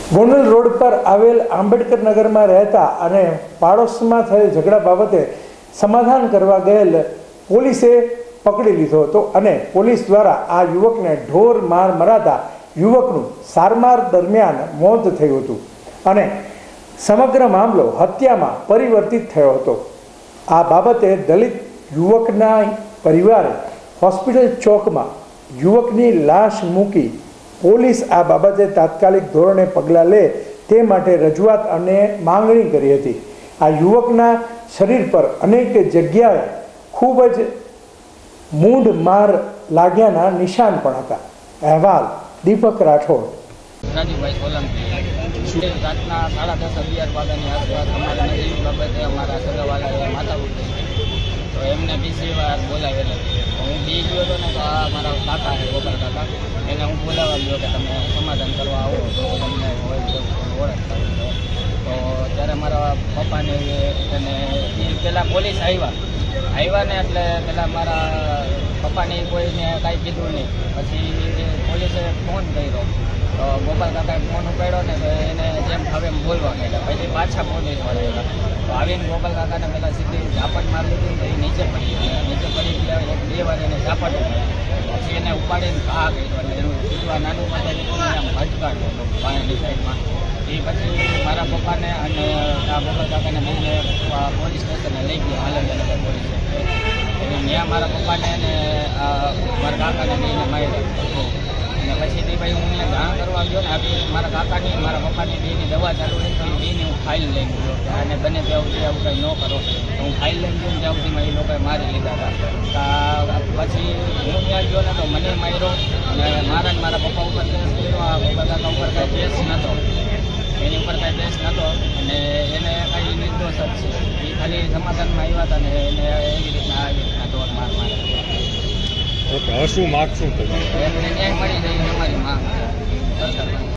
Gondal road પર આવેલ આંબેડકર નગરમાં રહેતા અને પાડોશમાં થયેલ ઝઘડા બાબતે સમાધાન કરવા ગયેલ પોલીસે પકડી લીધો હતો અને પોલીસ દ્વારા આ યુવકને ઢોર માર મરાતા યુવકનું સારવાર દરમિયાન મોત થયું હતું અને સમગ્ર મામલો હત્યામાં પરિવર્તિત થયો હતો। આ બાબતે દલિત યુવકના પરિવારે હોસ્પિટલ ચોકમાં યુવકની લાશ મૂકી પોલીસ આ બાબતે તાત્કાલિક ધોરણે પગલાં લે તે માટે રજૂઆત અને માંગણી કરી હતી। આ યુવકના શરીર પર અનેક જગ્યાએ ખૂબ જ મૂંઢ માર લાગ્યાના નિશાન પણ હતા। અહેવાલ દીપક રાઠોડ। રાજીભાઈ સોલંકી રાતના 10:30-11 વાગ્યાની આસપાસ અમારા નજીક બાબતે અમારા સગાવાળાએ માતા ઉઠી તો એમને બીજી વાર બોલાવેલા। હું બી ગયો હતો ને તો આ મારા કાકા છે ગોપાલ કાકા એને હું બોલાવવા ગયો કે તમે સમાધાન કરવા આવો તો તમને ઓળખતા તો ત્યારે મારા પપ્પાને અને એ પહેલાં પોલીસ આવ્યા ને એટલે પહેલાં મારા પપ્પાને કોઈને કાંઈ કીધું નહીં। પછી પોલીસે ફોન કર્યો તો ગોપાલ કાકાએ ફોન ઉપાડ્યો ને તો એને જેમ હવે એમ બોલવા માંડ્યા। પછી પાછા પોલીસ વાળા તો આવીને ગોપાલ કાકાને પહેલાં સીધી ઝાપટ મારી લીધી તો એ નીચે પડી ગયા। 2 વાર એને ઝાપટ પછી એને ઉપાડીને ઘા કર્યો અને એનું સીધું નાનું માથે આમ ભટકાડ્યો પાણીની સાઈડમાં। એ પછી મારા પપ્પાને અને આ ગોપાલ કાકાને બેને પોલીસ સ્ટેશને લઈ ગયા હાલનગર પોલીસ ત્યાં મારા પપ્પાને અને મારા કાકાને બેને માર્યા। અને પછી તે ભાઈ હું ત્યાં જાણ કરવા ગયો ને આપી મારા કાકાની મારા પપ્પાની બેની દવા ચાલુ રહી તો બેની હું ફાઇલ લઈને ગયો અને બને ત્યાં સુધી આવું કંઈ ન કરો તો હું ફાઇલ લઈને ગયો ત્યાં સુધીમાં એ લોકોએ મારી લીધા હતા। પછી હું ત્યાં ગયો ને તો મને માર્યો અને મારા પપ્પા ઉપર કેસ કર્યો। આ ગોપાલ કાકા ઉપર કાંઈ કેસ નહોતો, એની ઉપર કાંઈ કેસ નહોતો અને એને કાંઈ નિર્દોષ જ છે। એ ખાલી સમાધાનમાં આવ્યા હતા ને એને એવી રીતના ઢોર માર માર્યા। શું માગ શું એમને ન્યાય મળી જાય અમારી માંગ સરકાર।